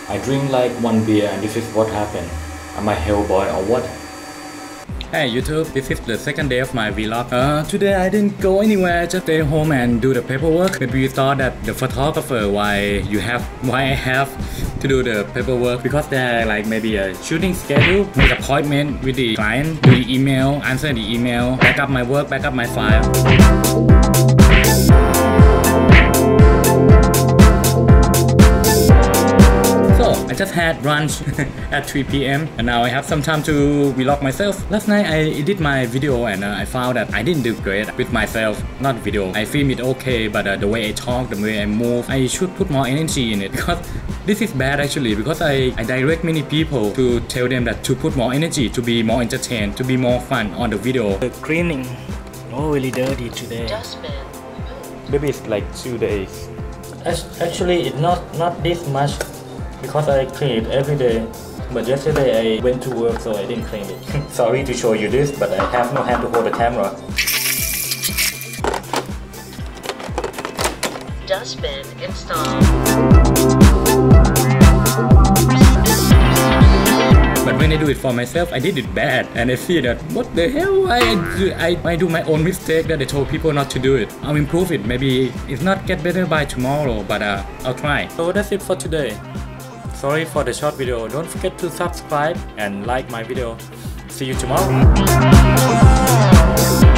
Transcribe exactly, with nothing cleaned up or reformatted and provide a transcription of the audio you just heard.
I drink like one beer and this is what happened. Am I hellboy or what? Hey YouTube, this is the second day of my vlog. Uh, today I didn't go anywhere, just stay home and do the paperwork. Maybe you thought that the photographer, why you have, why I have to do the paperwork, because there like maybe a shooting schedule, make appointment with the client, do the email, answer the email, back up my work, back up my file. I just had lunch at three p m and now I have some time to vlog myself. Last night I edit my video and uh, I found that I didn't do great with myself, not video. I film it okay, but uh, the way I talk, the way I move, I should put more energy in it, because this is bad actually, because I, I direct many people to tell them that to put more energy, to be more entertained, to be more fun on the video. The cleaning, oh really dirty today. Maybe it's like two days. Actually it's not, not this much, because I clean it every day, but yesterday I went to work so I didn't clean it. Sorry to show you this, but I have no hand to hold the camera. Dustbin installed. But when I do it for myself, I did it bad, and I see that what the hell, I do, I, I do my own mistake that I told people not to do it. I'll improve it. Maybe it's not get better by tomorrow, but uh, I'll try. So that's it for today. Sorry for the short video. Don't forget to subscribe and like my video. See you tomorrow.